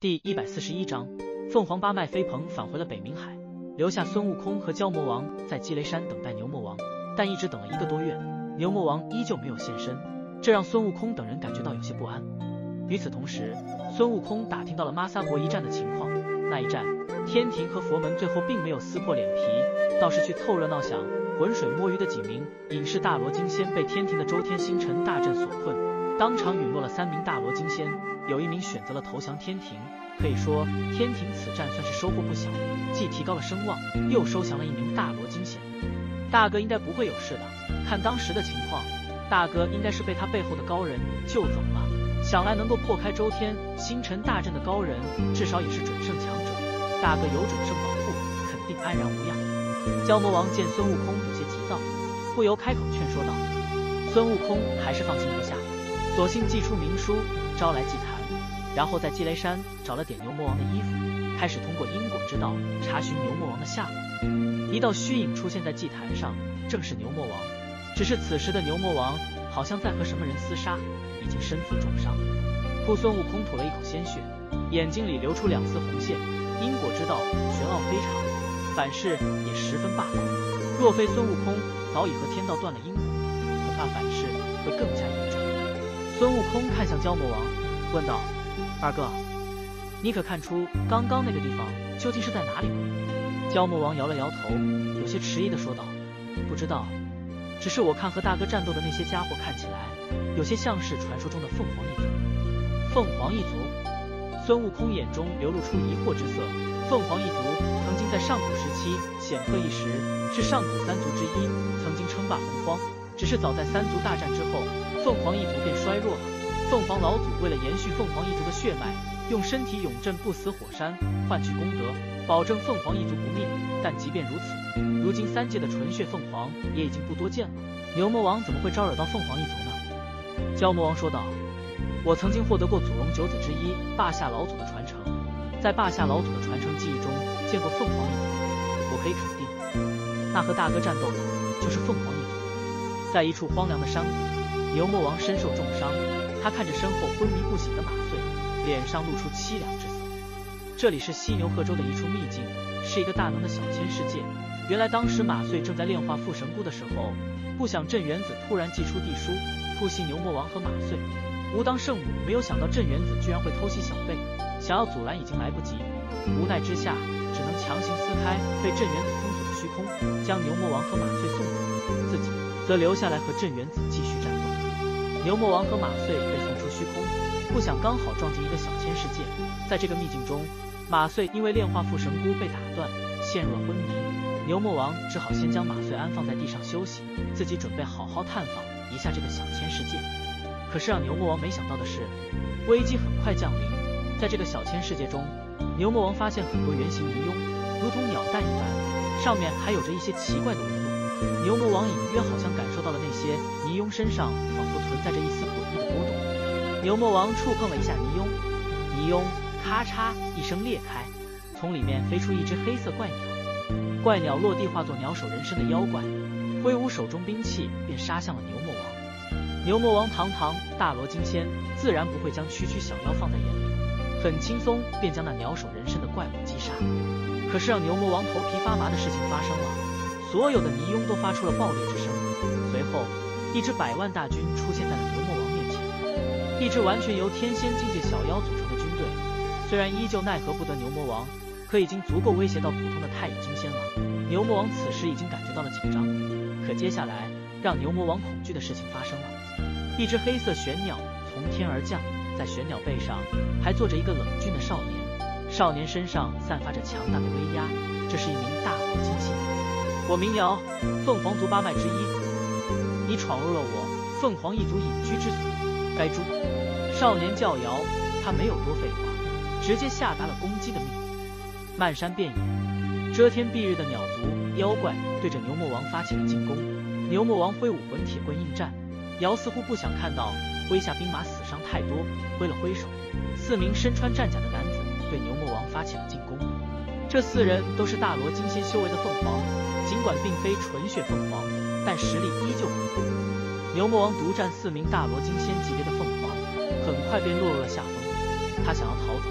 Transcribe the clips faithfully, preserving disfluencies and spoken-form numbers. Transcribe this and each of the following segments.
第一百四十一章，凤凰八脉飞鹏返回了北冥海，留下孙悟空和蛟魔王在积雷山等待牛魔王，但一直等了一个多月，牛魔王依旧没有现身，这让孙悟空等人感觉到有些不安。与此同时，孙悟空打听到了妈撒国一战的情况，那一战，天庭和佛门最后并没有撕破脸皮，倒是去凑热闹想浑水摸鱼的几名隐士大罗金仙被天庭的周天星辰大阵所困，当场陨落了三名大罗金仙，有一名选择了投降天庭。可以说天庭此战算是收获不小，既提高了声望，又收降了一名大罗金仙。大哥应该不会有事的，看当时的情况，大哥应该是被他背后的高人救走了。想来能够破开周天星辰大阵的高人，至少也是准圣强者，大哥有准圣保护，肯定安然无恙。蛟魔王见孙悟空有些急躁，不由开口劝说道。孙悟空还是放心不下，索性寄出明书，招来祭坛，然后在积雷山找了点牛魔王的衣服，开始通过因果之道查询牛魔王的下落。一道虚影出现在祭坛上，正是牛魔王。只是此时的牛魔王好像在和什么人厮杀，已经身负重伤。扑孙悟空吐了一口鲜血，眼睛里流出两丝红线。因果之道玄奥非常，反噬也十分霸道。若非孙悟空早已和天道断了因果，恐怕反噬会更加严重。孙悟空看向蛟魔王，问道：“二哥，你可看出刚刚那个地方究竟是在哪里吗？”蛟魔王摇了摇头，有些迟疑地说道：“不知道，只是我看和大哥战斗的那些家伙看起来，有些像是传说中的凤凰一族。”凤凰一族？孙悟空眼中流露出疑惑之色。凤凰一族曾经在上古时期显赫一时，是上古三族之一，曾经称霸洪荒。只是早在三族大战之后，凤凰一族便衰弱了。凤凰老祖为了延续凤凰一族的血脉，用身体永镇不死火山换取功德，保证凤凰一族不灭。但即便如此，如今三界的纯血凤凰也已经不多见了，牛魔王怎么会招惹到凤凰一族呢？蛟魔王说道：“我曾经获得过祖龙九子之一霸下老祖的传承，在霸下老祖的传承记忆中见过凤凰一族，我可以肯定，那和大哥战斗的就是凤凰一族。”在一处荒凉的山谷，牛魔王身受重伤，他看着身后昏迷不醒的马穗，脸上露出凄凉之色。这里是犀牛贺州的一处秘境，是一个大能的小千世界。原来当时马穗正在炼化副神菇的时候，不想镇元子突然祭出地书，突袭牛魔王和马穗。吾当圣母没有想到镇元子居然会偷袭小辈，想要阻拦已经来不及，无奈之下只能强行撕开被镇元子封锁的虚空，将牛魔王和马穗送走，自己则留下来和镇元子继续战斗。牛魔王和马穗被送出虚空，不想刚好撞进一个小千世界。在这个秘境中，马穗因为炼化副神菇被打断，陷入了昏迷。牛魔王只好先将马穗安放在地上休息，自己准备好好探访一下这个小千世界。可是让牛魔王没想到的是，危机很快降临。在这个小千世界中，牛魔王发现很多圆形泥俑，如同鸟蛋一般，上面还有着一些奇怪的纹路。牛魔王隐约好像感受到了那些泥俑身上仿佛存在着一丝诡异的波动。牛魔王触碰了一下泥俑，泥俑咔嚓一声裂开，从里面飞出一只黑色怪鸟。怪鸟落地化作鸟首人身的妖怪，挥舞手中兵器便杀向了牛魔王。牛魔王堂堂大罗金仙，自然不会将区区小妖放在眼里，很轻松便将那鸟首人身的怪物击杀。可是让牛魔王头皮发麻的事情发生了，所有的泥俑都发出了爆裂之声。随后，一支百万大军出现在了牛魔王面前，一支完全由天仙境界小妖组成的军队，虽然依旧奈何不得牛魔王，可已经足够威胁到普通的太乙金仙了。牛魔王此时已经感觉到了紧张，可接下来让牛魔王恐惧的事情发生了。一只黑色玄鸟从天而降，在玄鸟背上还坐着一个冷峻的少年，少年身上散发着强大的威压，这是一名大罗金仙。我名瑶，凤凰族八脉之一，你闯入了我凤凰一族隐居之所，该诛。少年叫瑶，他没有多废话，直接下达了攻击的命令。漫山遍野，遮天蔽日的鸟族妖怪对着牛魔王发起了进攻。牛魔王挥舞混铁棍应战，瑶似乎不想看到麾下兵马死伤太多，挥了挥手，四名身穿战甲的男子对牛魔王发起了进攻。这四人都是大罗金仙修为的凤凰，尽管并非纯血凤凰，但实力依旧很酷。牛魔王独占四名大罗金仙级别的凤凰，很快便落入了下风。他想要逃走，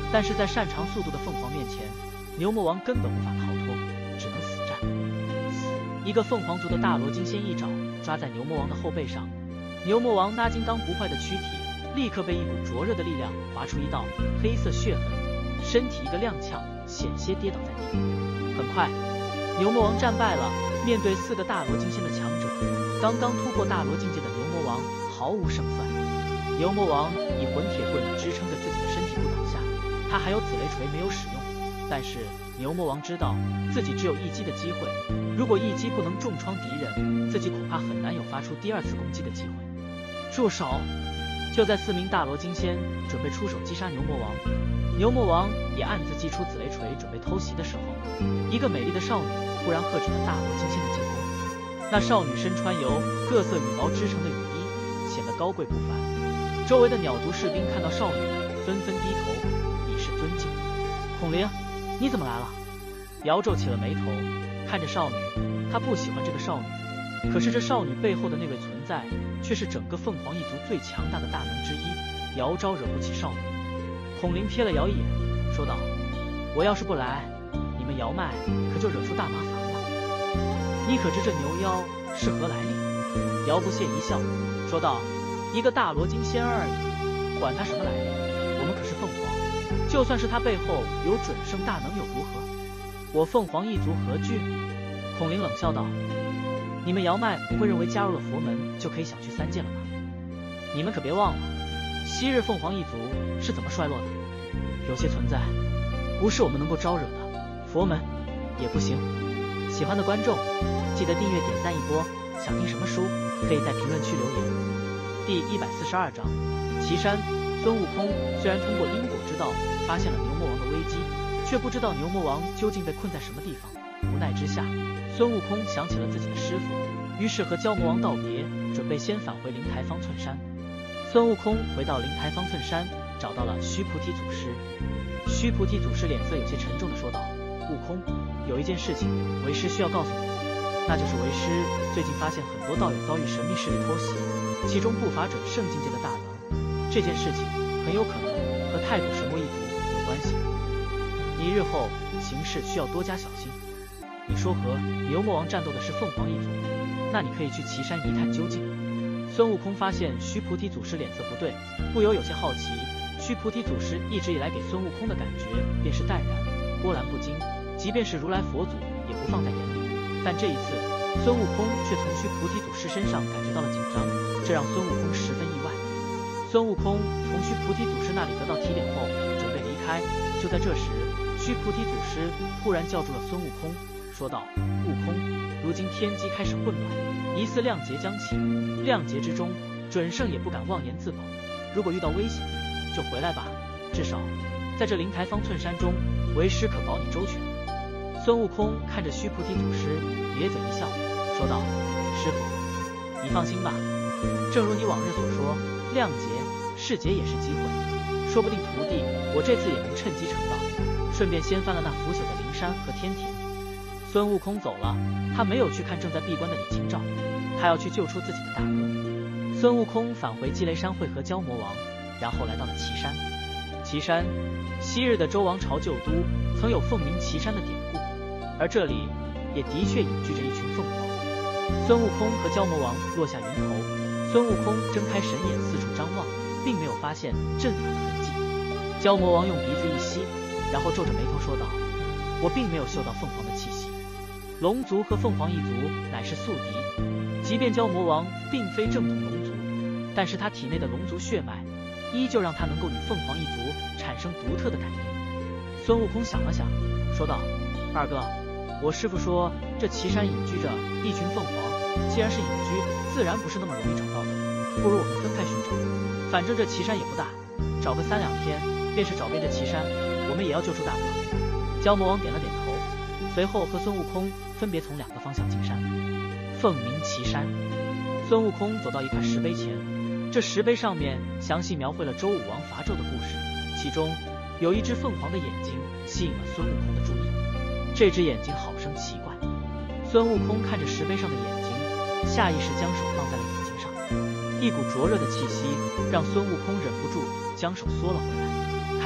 但是在擅长速度的凤凰面前，牛魔王根本无法逃脱，只能死战。一个凤凰族的大罗金仙一爪抓在牛魔王的后背上，牛魔王那金刚不坏的躯体立刻被一股灼热的力量划出一道黑色血痕，身体一个踉跄，险些跌倒在地。很快，牛魔王战败了。面对四个大罗金仙的强者，刚刚突破大罗境界的牛魔王毫无胜算。牛魔王以混铁棍支撑着自己的身体不倒下，他还有紫雷锤没有使用，但是牛魔王知道自己只有一击的机会，如果一击不能重创敌人，自己恐怕很难有发出第二次攻击的机会。住手！就在四名大罗金仙准备出手击杀牛魔王，牛魔王也暗自祭出紫雷锤准备偷袭的时候，一个美丽的少女突然喝止了大罗金仙的进攻。那少女身穿由各色羽毛织成的雨衣，显得高贵不凡。周围的鸟族士兵看到少女，纷纷低头以示尊敬。孔灵，你怎么来了？姚皱起了眉头，看着少女，他不喜欢这个少女，可是这少女背后的那位存在，却是整个凤凰一族最强大的大能之一。姚昭惹不起少女。孔灵瞥了姚一眼，说道：“我要是不来，你们姚麦可就惹出大麻烦了。你可知这牛妖是何来历？”姚不屑一笑，说道：“一个大罗金仙而已，管他什么来历，我们可是凤凰，就算是他背后有准圣大能又如何？我凤凰一族何惧？”孔灵冷笑道：“你们姚麦不会认为加入了佛门就可以小觑三界了吗？你们可别忘了，昔日凤凰一族是怎么衰落的？有些存在不是我们能够招惹的，佛门也不行。”喜欢的观众记得订阅点赞一波，想听什么书可以在评论区留言。第一百四十二章岐山。孙悟空虽然通过因果之道发现了牛魔王的危机，却不知道牛魔王究竟被困在什么地方。无奈之下，孙悟空想起了自己的师父，于是和蛟魔王道别，准备先返回灵台方寸山。孙悟空回到灵台方寸山，找到了须菩提祖师。须菩提祖师脸色有些沉重地说道：“悟空，有一件事情为师需要告诉你，那就是为师最近发现很多道友遭遇神秘势力偷袭，其中不乏准圣境界的大能。这件事情很有可能和太古神魔一族有关系，你日后行事需要多加小心。你说和牛魔王战斗的是凤凰一族，那你可以去岐山一探究竟。”孙悟空发现须菩提祖师脸色不对，不由有些好奇。须菩提祖师一直以来给孙悟空的感觉便是淡然波澜不惊，即便是如来佛祖也不放在眼里，但这一次孙悟空却从须菩提祖师身上感觉到了紧张，这让孙悟空十分意外。孙悟空从须菩提祖师那里得到提点后准备离开，就在这时，须菩提祖师突然叫住了孙悟空，说道：“悟空，如今天机开始混乱，疑似亮劫将起，亮劫之中准圣也不敢妄言自保，如果遇到危险就回来吧，至少在这灵台方寸山中，为师可保你周全。”孙悟空看着须菩提祖师，咧嘴一笑，说道：“师傅，你放心吧，正如你往日所说，亮劫是劫也是机会，说不定徒弟我这次也能趁机成道，顺便掀翻了那腐朽的灵山和天庭。”孙悟空走了，他没有去看正在闭关的李清照，他要去救出自己的大哥。孙悟空返回积雷山会合蛟魔王，然后来到了岐山。岐山，昔日的周王朝旧都，曾有凤鸣岐山的典故，而这里也的确隐居着一群凤凰。孙悟空和蛟魔王落下云头，孙悟空睁开神眼四处张望，并没有发现阵法的痕迹。蛟魔王用鼻子一吸，然后皱着眉头说道：“我并没有嗅到凤凰的气息。龙族和凤凰一族乃是宿敌，即便蛟魔王并非正统龙族，但是他体内的龙族血脉依旧让他能够与凤凰一族产生独特的感应。”孙悟空想了想，说道：“二哥，我师父说这岐山隐居着一群凤凰，既然是隐居，自然不是那么容易找到的，不如我们分开寻找，反正这岐山也不大，找个三两天便是找遍这岐山，我们也要救出大哥。”蛟魔王点了点头，随后和孙悟空分别从两个方向进山。凤鸣岐山，孙悟空走到一块石碑前，这石碑上面详细描绘了周武王伐纣的故事，其中有一只凤凰的眼睛吸引了孙悟空的注意。这只眼睛好生奇怪，孙悟空看着石碑上的眼睛，下意识将手放在了眼睛上，一股灼热的气息让孙悟空忍不住将手缩了回来。他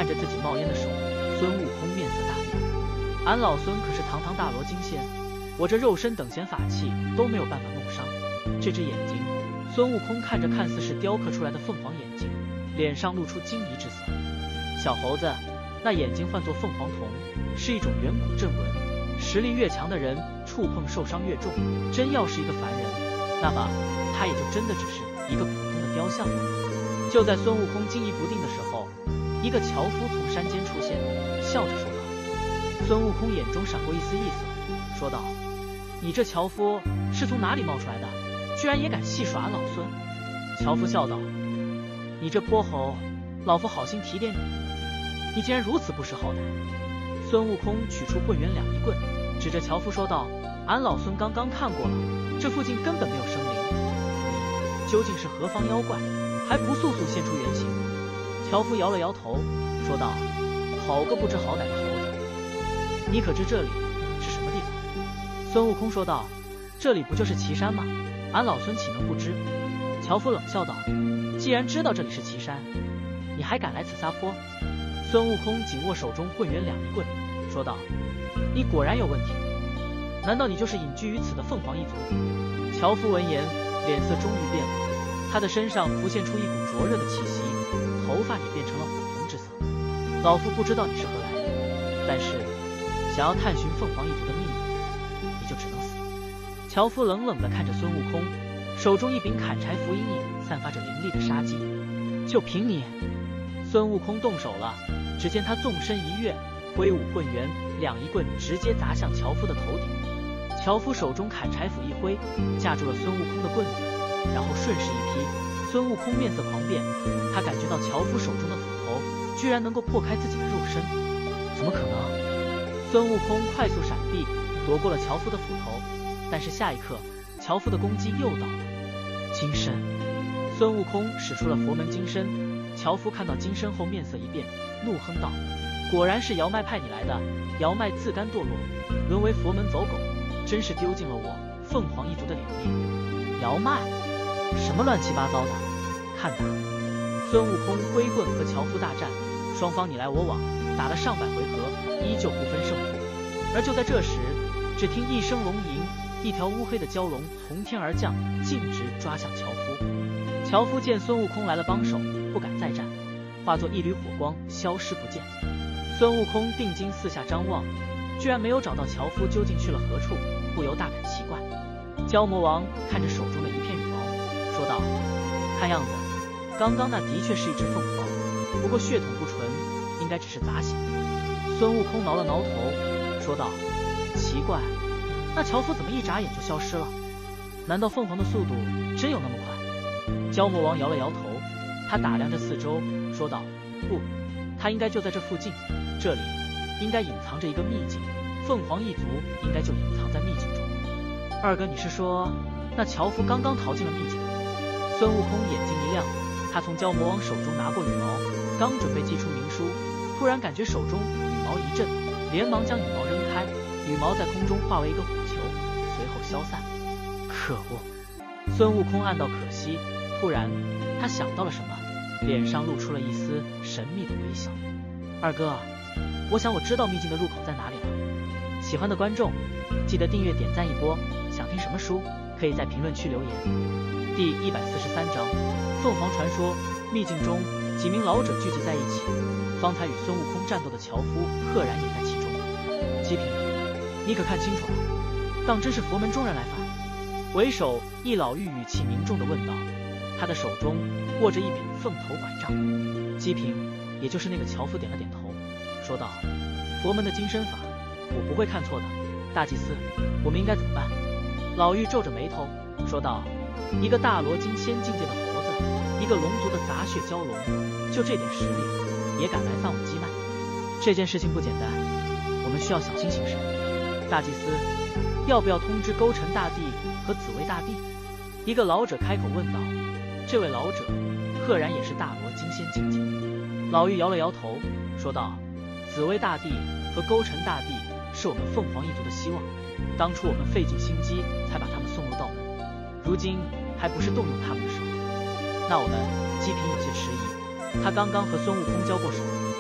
看着自己冒烟的手，孙悟空面色大变。俺老孙可是堂堂大罗金仙，我这肉身等闲法器都没有办法弄伤这只眼睛。孙悟空看着看似是雕刻出来的凤凰眼睛，脸上露出惊疑之色。小猴子，那眼睛唤作凤凰瞳，是一种远古阵纹，实力越强的人触碰受伤越重，真要是一个凡人，那么他也就真的只是一个普通的雕像了。就在孙悟空惊疑不定的时候，一个樵夫从山间出现，笑着说道。孙悟空眼中闪过一丝异色，说道：你这樵夫是从哪里冒出来的，居然也敢戏耍俺老孙？樵夫笑道：你这泼猴，老夫好心提点你，你竟然如此不识好歹。孙悟空取出混元两仪棍，指着樵夫说道：俺老孙刚刚看过了，这附近根本没有生灵，你究竟是何方妖怪，还不速速现出原形？樵夫摇了摇头，说道：好个不知好歹的猴子，你可知这里是什么地方？孙悟空说道：这里不就是岐山吗？俺老孙岂能不知？樵夫冷笑道：既然知道这里是岐山，你还敢来此撒泼？孙悟空紧握手中混元两仪棍，说道：你果然有问题，难道你就是隐居于此的凤凰一族？樵夫闻言，脸色终于变了，他的身上浮现出一股灼热的气息，头发也变成了火红之色。老夫不知道你是何来历，但是想要探寻凤凰一族的秘密，你就只能死。樵夫冷冷地看着孙悟空，手中一柄砍柴符阴影散发着凌厉的杀机。就凭你！孙悟空动手了，只见他纵身一跃，挥舞混元两仪棍，直接砸向樵夫的头顶。樵夫手中砍柴斧一挥，架住了孙悟空的棍子，然后顺势一劈。孙悟空面色狂变，他感觉到樵夫手中的斧头居然能够破开自己的肉身，怎么可能？孙悟空快速闪避，夺过了樵夫的斧头，但是下一刻，樵夫的攻击又到了。金身！孙悟空使出了佛门金身，樵夫看到金身后面色一变，怒哼道：果然是姚麦派你来的，姚麦自甘堕落，沦为佛门走狗，真是丢尽了我凤凰一族的脸面。姚麦？什么乱七八糟的？看打！孙悟空挥棍和樵夫大战，双方你来我往，打了上百回合，依旧不分胜负。而就在这时，只听一声龙吟，一条乌黑的蛟龙从天而降，径直抓向樵夫。樵夫见孙悟空来了帮手，不敢再战，化作一缕火光消失不见。孙悟空定睛四下张望，居然没有找到樵夫究竟去了何处，不由大感奇怪。蛟魔王看着手中的一片羽毛，说道：看样子刚刚那的确是一只凤凰，不过血统不纯，应该只是杂血。孙悟空挠了挠头，说道：奇怪，那樵夫怎么一眨眼就消失了？难道凤凰的速度真有那么快？蛟魔王摇了摇头，他打量着四周，说道：不，他应该就在这附近，这里应该隐藏着一个秘境，凤凰一族应该就隐藏在秘境中。二哥，你是说那樵夫刚刚逃进了秘境？孙悟空眼睛一亮，他从蛟魔王手中拿过羽毛，刚准备寄出明书，突然感觉手中羽毛一震，连忙将羽毛扔开，羽毛在空中化为一个火球，随后消散。可恶！孙悟空暗道可惜，突然他想到了什么，脸上露出了一丝神秘的微笑。二哥，我想我知道秘境的入口在哪里了。喜欢的观众记得订阅点赞一波，想听什么书可以在评论区留言。第一百四十三章凤凰传说。秘境中几名老者聚集在一起，方才与孙悟空战斗的樵夫赫然也在其中。极品，你可看清楚了，当真是佛门中人来犯？为首一老妪语气凝重地问道，他的手中握着一柄凤头拐杖。极品，也就是那个樵夫点了点头，说道：佛门的金身法我不会看错的，大祭司，我们应该怎么办？老妪皱着眉头说道：一个大罗金仙境界的猴子，一个龙族的杂血蛟龙，就这点实力也敢来犯我鸡脉，这件事情不简单，我们需要小心行事。大祭司，要不要通知勾陈大帝和紫薇大帝？一个老者开口问道。这位老者赫然也是大罗金仙境界。老妪摇了摇头说道：紫薇大帝和勾陈大帝是我们凤凰一族的希望，当初我们费尽心机才把他们送入道门，如今还不是动用他们的时候。那我们姬平有些迟疑，他刚刚和孙悟空交过手，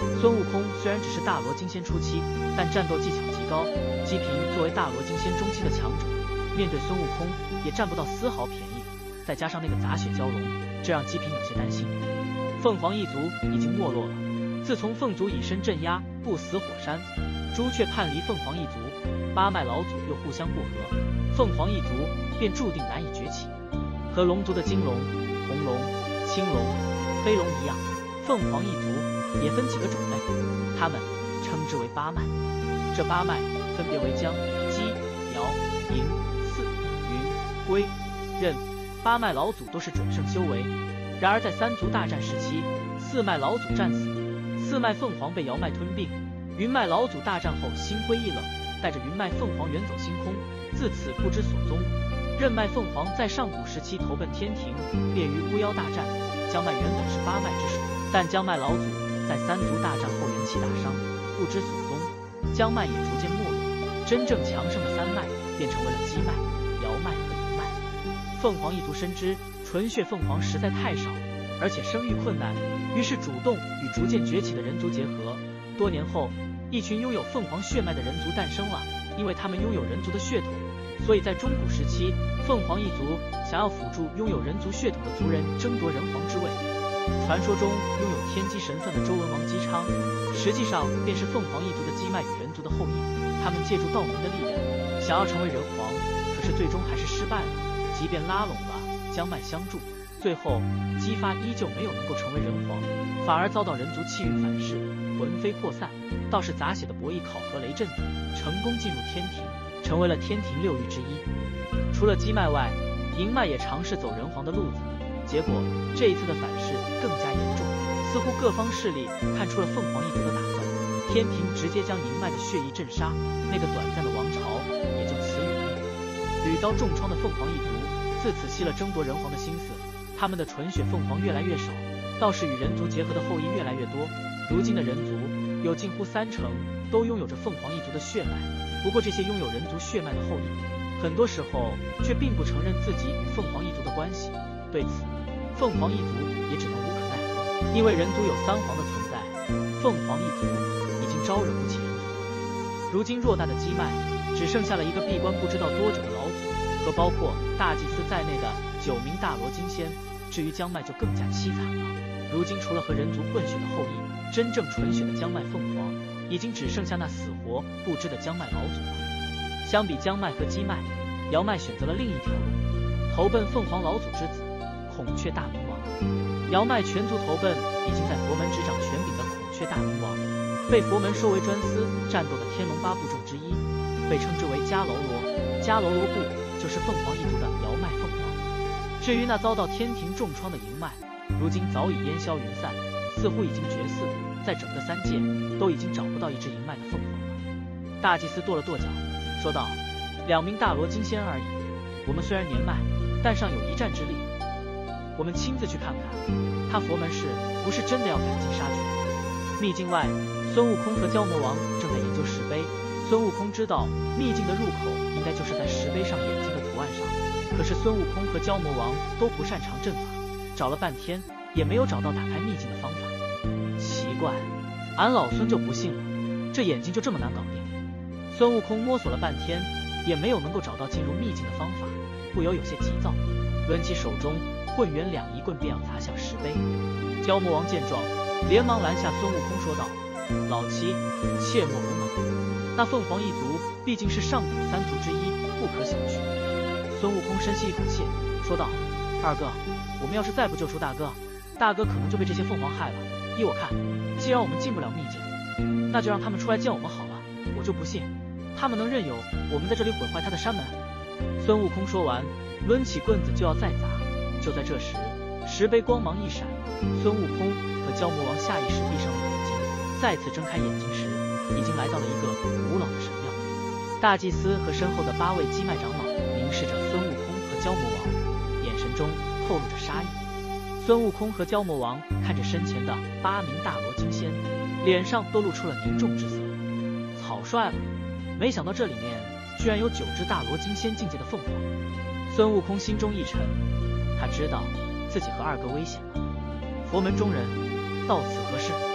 孙悟空虽然只是大罗金仙初期，但战斗技巧极高。姬平作为大罗金仙中期的强者，面对孙悟空也占不到丝毫便宜。再加上那个杂血蛟龙，这让姬平有些担心。凤凰一族已经没落了。自从凤族以身镇压不死火山，朱雀叛离凤凰一族，八脉老祖又互相不和，凤凰一族便注定难以崛起。和龙族的金龙、红龙、青龙、飞龙一样，凤凰一族也分几个种类，他们称之为八脉。这八脉分别为江、鸡、尧、寅、巳、云、龟、壬。八脉老祖都是准圣修为，然而在三族大战时期，四脉老祖战死，四脉凤凰被尧脉吞并。云脉老祖大战后心灰意冷，带着云脉凤凰远走星空，自此不知所踪。壬脉凤凰在上古时期投奔天庭，便于巫妖大战。江脉原本是八脉之首，但江脉老祖在三族大战后元气大伤，不知所踪，江脉也逐渐没落。真正强盛的三脉便成为了鸡脉、尧脉和寅脉。凤凰一族深知纯血凤凰实在太少，而且生育困难，于是主动与逐渐崛起的人族结合。多年后，一群拥有凤凰血脉的人族诞生了。因为他们拥有人族的血统，所以在中古时期，凤凰一族想要辅助拥有人族血统的族人争夺人皇之位。传说中拥有天机神算的周文王姬昌，实际上便是凤凰一族的姬脉与人族的后裔。他们借助道门的力量，想要成为人皇，可是最终还是失败了。即便拉拢了江脉相助，最后姬发依旧没有能够成为人皇，反而遭到人族气运反噬，魂飞魄散。倒是杂血的博弈考核雷震子，成功进入天庭，成为了天庭六御之一。除了姬脉外，寅脉也尝试走人皇的路子，结果这一次的反噬更加严重，似乎各方势力看出了凤凰一族的打算，天庭直接将寅脉的血意镇杀，那个短暂的王朝也就此殒命。屡遭重创的凤凰一族自此息了争夺人皇的心思，他们的纯血凤凰越来越少，倒是与人族结合的后裔越来越多。如今的人族有近乎三成都拥有着凤凰一族的血脉，不过这些拥有人族血脉的后裔，很多时候却并不承认自己与凤凰一族的关系。对此，凤凰一族也只能无可奈何，因为人族有三皇的存在，凤凰一族已经招惹不起人族。如今偌大的姬脉只剩下了一个闭关不知道多久的老祖，和包括大祭司在内的九名大罗金仙。至于江脉就更加凄惨了，如今除了和人族混血的后裔，真正纯血的江脉凤凰已经只剩下那死活不知的江脉老祖了。相比江脉和姬脉，尧脉选择了另一条路，投奔凤凰老祖之子孔雀大明王。尧脉全族投奔已经在佛门执掌权柄的孔雀大明王，被佛门收为专司战斗的天龙八部众之一，被称之为迦楼罗。迦楼罗部就是凤凰一族的尧脉凤凰。至于那遭到天庭重创的寅脉，如今早已烟消云散，似乎已经绝嗣，在整个三界都已经找不到一只寅脉的凤凰了。大祭司跺了跺脚，说道：“两名大罗金仙而已，我们虽然年迈，但尚有一战之力。我们亲自去看看，他佛门是不是真的要赶尽杀绝。”秘境外，孙悟空和蛟魔王正在研究石碑。孙悟空知道秘境的入口应该就是在石碑上眼睛的图案上，可是孙悟空和蛟魔王都不擅长阵法，找了半天也没有找到打开秘境的方法。奇怪，俺老孙就不信了，这眼睛就这么难搞定。孙悟空摸索了半天，也没有能够找到进入秘境的方法，不由有些急躁，抡起手中混元两仪棍便要砸向石碑。蛟魔王见状，连忙拦下孙悟空，说道：“老七，切莫鲁莽，那凤凰一族毕竟是上古三族之一，不可小觑。”孙悟空深吸一口气，说道：“二哥，我们要是再不救出大哥，大哥可能就被这些凤凰害了。依我看，既然我们进不了秘境，那就让他们出来见我们好了。我就不信他们能任由我们在这里毁坏他的山门。”孙悟空说完，抡起棍子就要再砸。就在这时，石碑光芒一闪，孙悟空和蛟魔王下意识闭上了眼睛，再次睁开眼睛时，已经来到了一个古老的神庙。大祭司和身后的八位姬脉长老凝视着孙悟空和蛟魔王，眼神中透露着杀意。孙悟空和蛟魔王看着身前的八名大罗金仙，脸上都露出了凝重之色。草率了，没想到这里面居然有九只大罗金仙境界的凤凰。孙悟空心中一沉，他知道自己和二哥危险了。佛门中人，到此何事？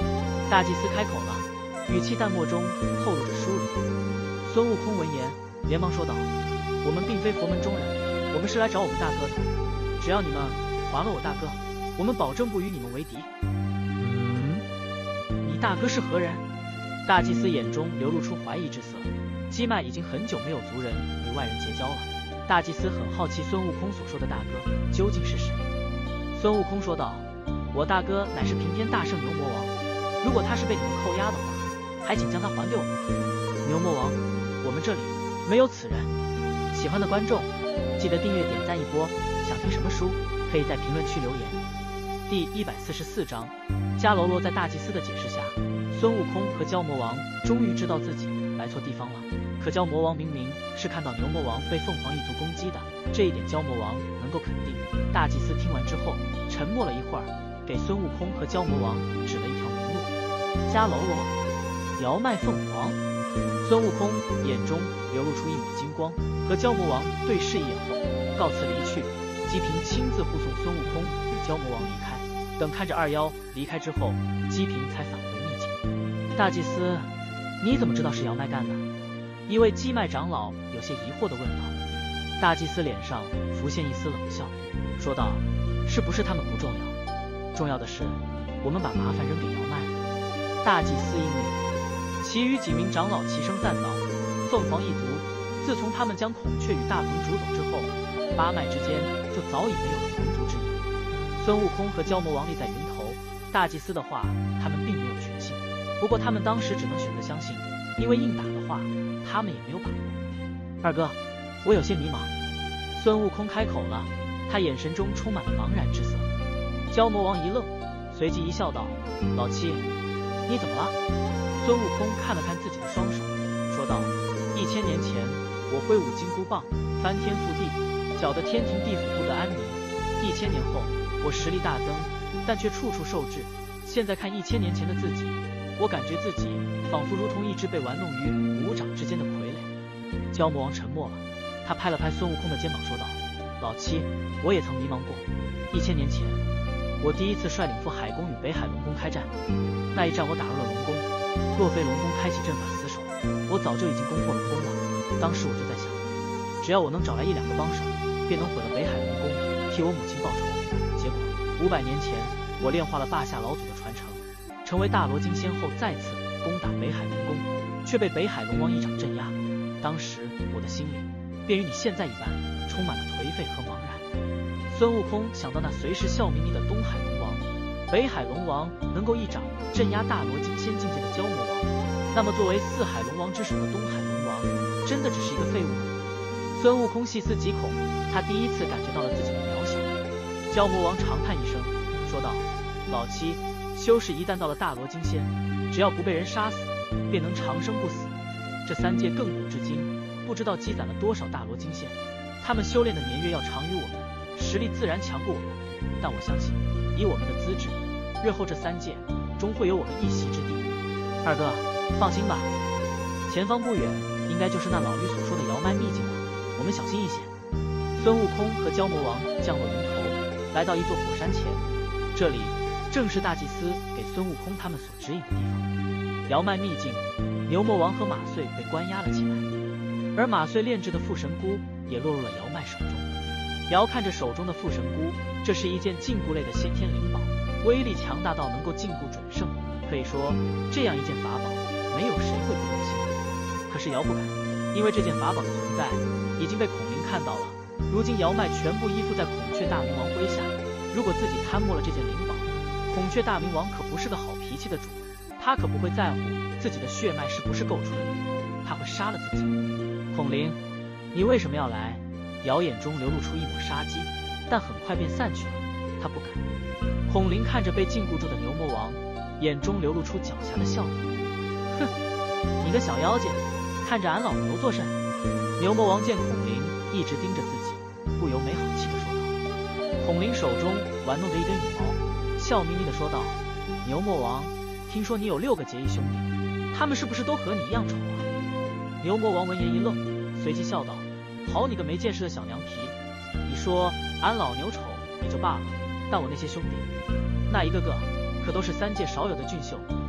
大祭司开口了，语气淡漠中透露着疏离。孙悟空闻言，连忙说道：“我们并非佛门中人，我们是来找我们大哥的。只要你们还了我大哥，我们保证不与你们为敌。” 嗯， 你大哥是何人？大祭司眼中流露出怀疑之色。基脉已经很久没有族人与外人结交了，大祭司很好奇孙悟空所说的大哥究竟是谁。孙悟空说道：“我大哥乃是平天大圣牛魔王，如果他是被你们扣押的话，还请将他还给我们。”牛魔王，我们这里没有此人。喜欢的观众记得订阅点赞一波，想听什么书可以在评论区留言。第一百四十四章，迦楼罗在大祭司的解释下，孙悟空和蛟魔王终于知道自己来错地方了。可蛟魔王明明是看到牛魔王被凤凰一族攻击的，这一点蛟魔王能够肯定。大祭司听完之后沉默了一会儿，给孙悟空和蛟魔王指了一条明路：迦楼罗，摇麦凤凰。孙悟空眼中流露出一抹金光，和蛟魔王对视一眼后告辞离去。姬平亲自护送孙悟空与蛟魔王离开，等看着二妖离开之后，姬平才返回秘境。大祭司，你怎么知道是姚麦干的？一位姬脉长老有些疑惑地问道。大祭司脸上浮现一丝冷笑，说道：“是不是他们不重要，重要的是我们把麻烦扔给姚麦了。”大祭司应令，其余几名长老齐声赞道：“凤凰一族自从他们将孔雀与大鹏逐走之后，八脉之间就早已没有了同族之意。”孙悟空和蛟魔王立在云头，大祭司的话他们并没有全信，不过他们当时只能选择相信，因为硬打的话他们也没有把握。二哥，我有些迷茫。孙悟空开口了，他眼神中充满了茫然之色。蛟魔王一愣，随即一笑道：“老七，你怎么了？”孙悟空看了看自己的双手，说道：“一千年前我挥舞金箍棒，翻天覆地，搅得天庭地府不得安宁。一千年后我实力大增，但却处处受制。现在看一千年前的自己，我感觉自己仿佛如同一只被玩弄于五掌之间的傀儡。”蛟魔王沉默了，他拍了拍孙悟空的肩膀说道：“老七，我也曾迷茫过。一千年前，我第一次率领赴海宫与北海龙宫开战，那一战我打入了龙宫，若非龙宫开启阵法死守，我早就已经攻破龙宫了。当时我就在想，只要我能找来一两个帮手，便能毁了北海龙宫，替我母亲报仇。结果五百年前，我炼化了霸下老祖的传承，成为大罗金仙后，再次攻打北海龙宫，却被北海龙王一掌镇压。当时我的心里便与你现在一般，充满了颓废和茫然。”孙悟空想到那随时笑眯眯的东海龙王，北海龙王能够一掌镇压大罗金仙境界的蛟魔王，那么作为四海龙王之首的东海龙王，真的只是一个废物吗？孙悟空细思极恐，他第一次感觉到了自己的渺小。蛟魔王长叹一声，说道：“老七，修士一旦到了大罗金仙，只要不被人杀死，便能长生不死。这三界亘古至今，不知道积攒了多少大罗金仙，他们修炼的年月要长于我们，实力自然强过我们。但我相信，以我们的资质，日后这三界终会有我们一席之地。二哥，放心吧，前方不远应该就是那老妪所说的摇麦秘境了，我们小心一些。”孙悟空和蛟魔王降落云头，来到一座火山前，这里正是大祭司给孙悟空他们所指引的地方。摇麦秘境，牛魔王和马穗被关押了起来，而马穗炼制的附神菇也落入了姚麦手中。姚看着手中的附神菇，这是一件禁锢类的先天灵宝，威力强大到能够禁锢准圣，可以说这样一件法宝，没有谁会不动心。可是姚不敢，因为这件法宝的存在已经被孔灵看到了。如今姚麦全部依附在孔雀大明王麾下，如果自己贪墨了这件灵宝，孔雀大明王可不是个好脾气的主，他可不会在乎自己的血脉是不是够纯绿，他会杀了自己。孔灵，你为什么要来？姚眼中流露出一抹杀机，但很快便散去了。他不敢。孔灵看着被禁锢住的牛魔王，眼中流露出狡黠的笑意。哼，你个小妖精，看着俺老牛做甚？牛魔王见孔灵一直盯着自己，不由没好气地说道。孔灵手中玩弄着一根羽毛，笑眯眯地说道：“牛魔王，听说你有六个结义兄弟，他们是不是都和你一样丑啊？”牛魔王闻言一愣，随即笑道：“好你个没见识的小娘皮！你说俺老牛丑也就罢了，但我那些兄弟，那一个个可都是三界少有的俊秀，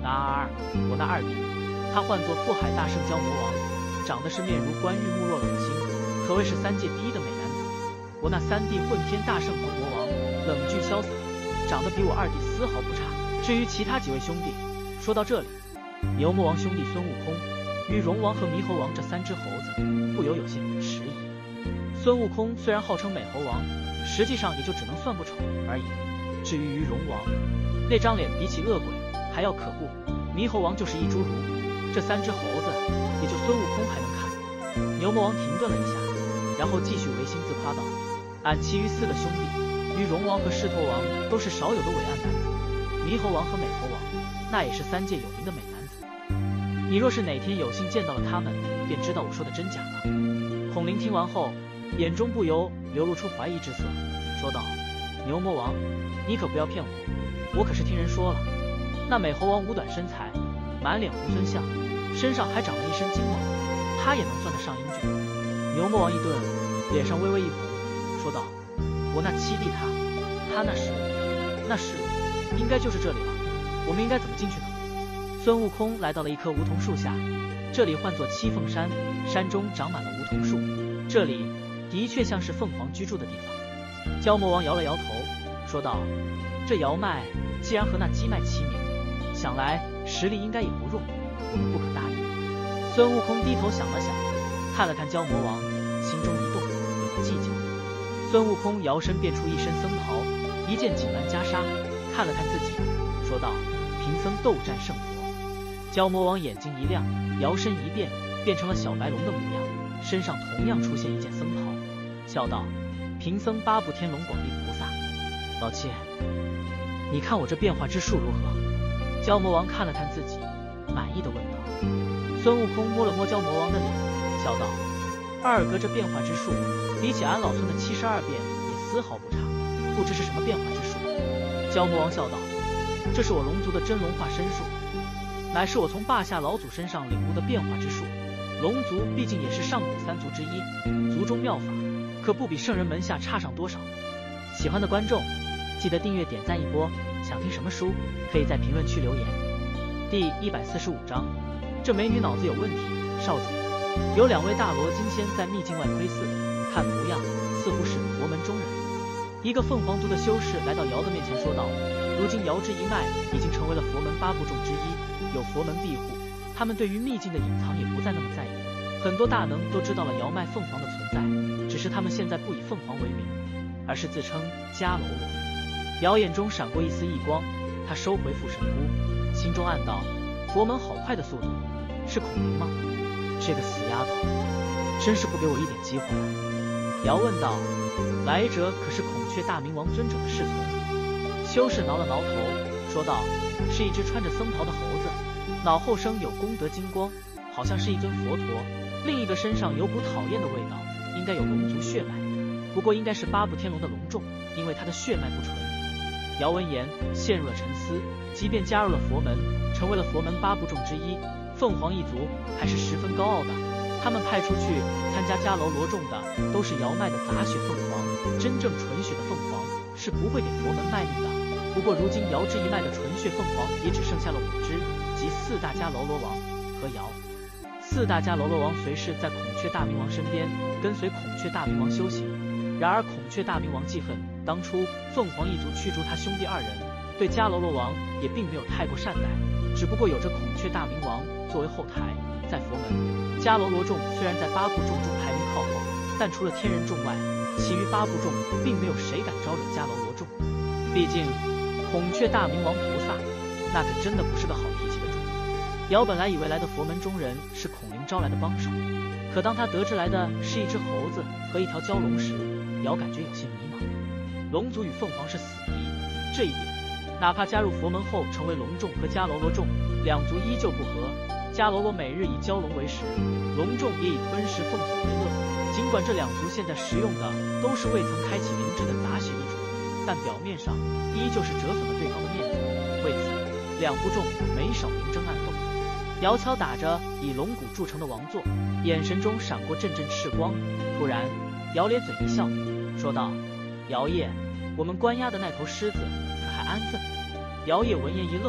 啊啊！我那二弟，他唤作富海大圣蛟魔王，长得是面如冠玉，目若冷星，可谓是三界第一的美男子。我那三弟混天大圣鹏魔王，冷峻潇洒，长得比我二弟丝毫不差。至于其他几位兄弟，说到这里，牛魔王兄弟孙悟空与龙王和猕猴王这三只猴子，不由有些迟疑。孙悟空虽然号称美猴王，实际上也就只能算不丑而已。至于于龙王，那张脸比起恶鬼还要可怖，猕猴王就是一侏儒，这三只猴子也就孙悟空还能看。牛魔王停顿了一下，然后继续违心自夸道：俺其余四个兄弟，于龙王和狮驼王都是少有的伟岸男子，猕猴王和美猴王那也是三界有名的美男子。你若是哪天有幸见到了他们，便知道我说的真假了。孔林听完后，眼中不由流露出怀疑之色，说道：牛魔王，你可不要骗我，我可是听人说了，那美猴王五短身材，满脸猢狲相，身上还长了一身金毛，他也能算得上英俊。牛魔王一顿，脸上微微一红，说道：我那七弟他，他那是，那是，应该就是这里了，我们应该怎么进去呢？孙悟空来到了一棵梧桐树下，这里唤作七凤山，山中长满了梧桐树，这里的确像是凤凰居住的地方。蛟魔王摇了摇头，说道：这姚麦既然和那鸡脉齐名，想来实力应该也不弱，我们不可大意。孙悟空低头想了想，看了看蛟魔王，心中一动，有了计较。孙悟空摇身变出一身僧袍，一件锦襕袈裟，看了看自己，说道：贫僧斗战胜佛。蛟魔王眼睛一亮，摇身一变，变成了小白龙的模样，身上同样出现一件僧袍，笑道：贫僧八部天龙广力菩萨。老七，你看我这变化之术如何？蛟魔王看了看自己，满意的问道。孙悟空摸了摸蛟魔王的脸，笑道：二哥这变化之术，比起俺老孙的七十二变也丝毫不差，不知是什么变化之术？蛟魔王笑道：这是我龙族的真龙化身术，乃是我从霸下老祖身上领悟的变化之术。龙族毕竟也是上古三族之一，族中妙法可不比圣人门下差上多少。喜欢的观众记得订阅点赞一波，想听什么书可以在评论区留言。第一百四十五章，这美女脑子有问题。少主，有两位大罗金仙在秘境外窥伺，看模样似乎是佛门中人。一个凤凰族的修士来到瑶的面前说道：如今瑶之一脉已经成为了佛门八部众之一，有佛门庇护，他们对于秘境的隐藏也不再那么在意，很多大能都知道了瑶脉凤凰的存在，只是他们现在不以凤凰为名，而是自称迦楼罗。瑶眼中闪过一丝异光，他收回附神箍，心中暗道：佛门好快的速度，是孔明吗？这个死丫头真是不给我一点机会啊。瑶问道：来者可是孔雀大明王尊者的侍从？修士挠了挠头，说道：是一只穿着僧袍的猴子，脑后生有功德金光，好像是一尊佛陀，另一个身上有股讨厌的味道，应该有龙族血脉，不过应该是八部天龙的龙众，因为他的血脉不纯。瑶闻言陷入了沉思，即便加入了佛门，成为了佛门八部众之一，凤凰一族还是十分高傲的，他们派出去参加迦楼罗众的都是瑶脉的杂血凤凰，真正纯血的凤凰是不会给佛门卖命的。不过如今瑶之一脉的纯血凤凰也只剩下了五只，即四大迦楼罗王和瑶。四大迦楼罗王随侍在孔雀大明王身边，跟随孔雀大明王修行。然而孔雀大明王记恨当初凤凰一族驱逐他兄弟二人，对迦楼罗王也并没有太过善待，只不过有着孔雀大明王作为后台，在佛门迦楼罗众虽然在八部众中排名靠后，但除了天人众外，其余八部众并没有谁敢招惹迦楼罗众。毕竟孔雀大明王菩萨那可真的不是个好脾气的主。瑶本来以为来的佛门中人是孔灵招来的帮手，可当他得知来的是一只猴子和一条蛟龙时，瑶感觉有些迷茫。龙族与凤凰是死敌，这一点哪怕加入佛门后成为龙众和迦楼罗众，两族依旧不和。迦楼罗每日以蛟龙为食，龙众也以吞食凤虎为乐。尽管这两族现在食用的都是未曾开启灵智的杂血一种，但表面上依旧是折损了对方的面子。为此，两部众没少明争暗斗。瑶敲打着以龙骨铸成的王座，眼神中闪过阵阵赤光。突然，瑶咧嘴一笑，说道：瑶爷，我们关押的那头狮子可还安分？瑶爷闻言一愣，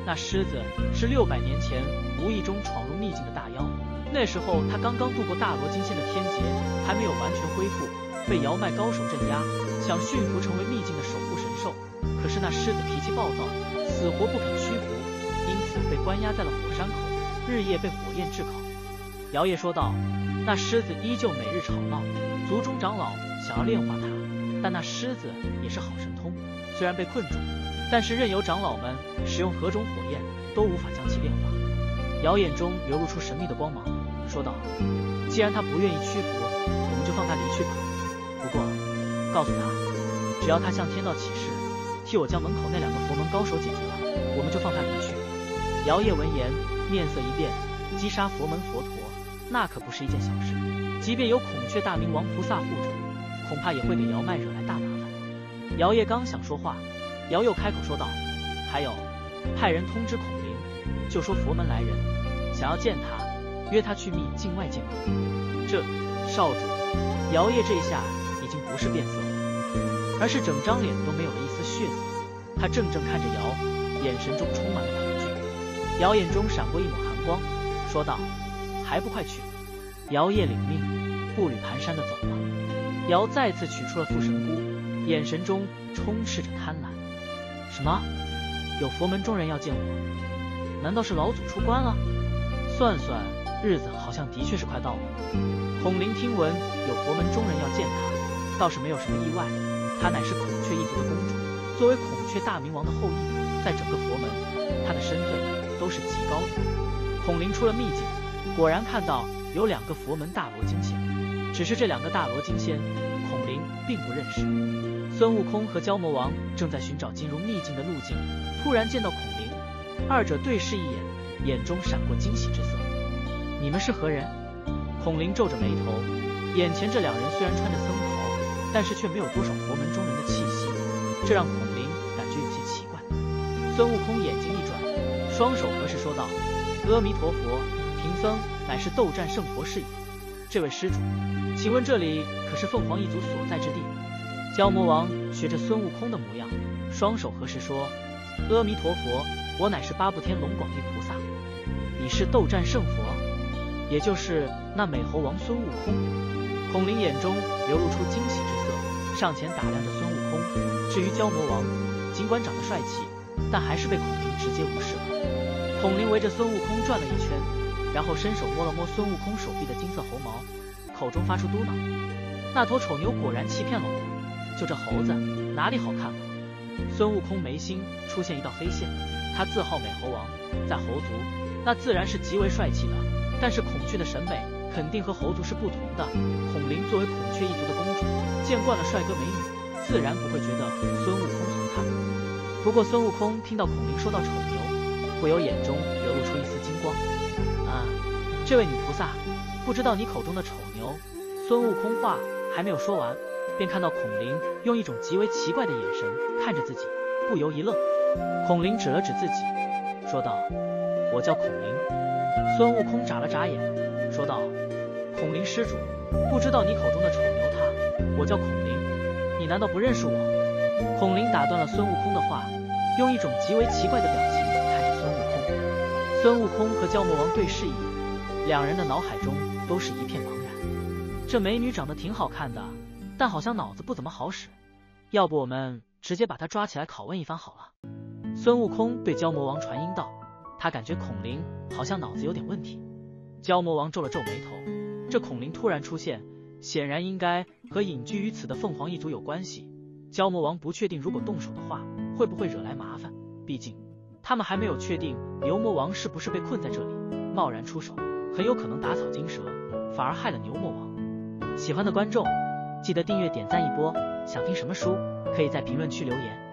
那狮子是六百年前无意中闯入秘境的大妖，那时候他刚刚度过大罗金仙的天劫，还没有完全恢复，被姚麦高手镇压，想驯服成为秘境的守护神兽。可是那狮子脾气暴躁，死活不肯屈服，因此被关押在了火山口，日夜被火焰炙烤。姚烨说道，那狮子依旧每日吵闹，族中长老想要炼化它，但那狮子也是好神通，虽然被困住，但是任由长老们使用何种火焰都无法将其炼化。姚眼中流露出神秘的光芒，说道，既然他不愿意屈服，我们就放他离去吧。不过告诉他，只要他向天道起誓，替我将门口那两个佛门高手解决了，我们就放他离去。姚烨闻言面色一变，击杀佛门佛陀那可不是一件小事，即便有孔雀大明王菩萨护着，恐怕也会给姚麦惹来大麻烦。姚烨刚想说话，姚又开口说道，还有，派人通知孔林，就说佛门来人想要见他，约他去秘境外见面。这少主，姚烨这一下已经不是变色了，而是整张脸都没有了一丝血色，他怔怔看着姚，眼神中充满了恐惧。姚眼中闪过一抹寒光，说道，还不快去。姚烨领命，步履蹒跚地走了。姚再次取出了附神菇，眼神中充斥着贪婪。什么？有佛门中人要见我？难道是老祖出关了？算算日子好像的确是快到了。孔林听闻有佛门中人要见他，倒是没有什么意外，他乃是孔雀一族的公主，作为孔雀大明王的后裔，在整个佛门他的身份都是极高的。孔林出了秘境，果然看到有两个佛门大罗金仙，只是这两个大罗金仙孔林并不认识。孙悟空和蛟魔王正在寻找进入秘境的路径，突然见到孔林，二者对视一眼，眼中闪过惊喜之色。你们是何人？孔林皱着眉头，眼前这两人虽然穿着僧袍，但是却没有多少佛门中人的气息，这让孔林感觉有些奇怪。孙悟空眼睛一转，双手合十说道，阿弥陀佛，贫僧乃是斗战胜佛是也。这位施主，请问这里可是凤凰一族所在之地？蛟魔王学着孙悟空的模样，双手合十说，阿弥陀佛，我乃是八部天龙广地菩萨。你是斗战胜佛，也就是那美猴王孙悟空？孔林眼中流露出惊喜之色，上前打量着孙悟空。至于蛟魔王，尽管长得帅气，但还是被孔林直接无视了。孔林围着孙悟空转了一圈，然后伸手摸了摸孙悟空手臂的金色猴毛，口中发出嘟囔，那头丑牛果然欺骗了我，就这猴子哪里好看了？孙悟空眉心出现一道黑线，他自号美猴王，在猴族那自然是极为帅气的，但是孔雀的审美肯定和猴族是不同的。孔林作为孔雀一族的公主，见惯了帅哥美女，自然不会觉得孙悟空好看。不过孙悟空听到孔林说到丑牛，不由眼中流露出一丝金光。啊，这位女菩萨，不知道你口中的丑牛？孙悟空话还没有说完，便看到孔林用一种极为奇怪的眼神看着自己，不由一愣。孔林指了指自己，说道，我叫孔林。孙悟空眨了眨眼，说道，孔林施主，不知道你口中的丑牛他，我叫孔林，你难道不认识我？孔林打断了孙悟空的话，用一种极为奇怪的表情看着孙悟空。孙悟空和蛟魔王对视一眼，两人的脑海中都是一片茫然。这美女长得挺好看的，但好像脑子不怎么好使，要不我们直接把她抓起来拷问一番好了。孙悟空对蛟魔王传音道，他感觉孔林好像脑子有点问题。蛟魔王皱了皱眉头，这孔林突然出现，显然应该和隐居于此的凤凰一族有关系。蛟魔王不确定如果动手的话会不会惹来麻烦，毕竟他们还没有确定牛魔王是不是被困在这里，贸然出手很有可能打草惊蛇，反而害了牛魔王。喜欢的观众记得订阅点赞一波，想听什么书可以在评论区留言。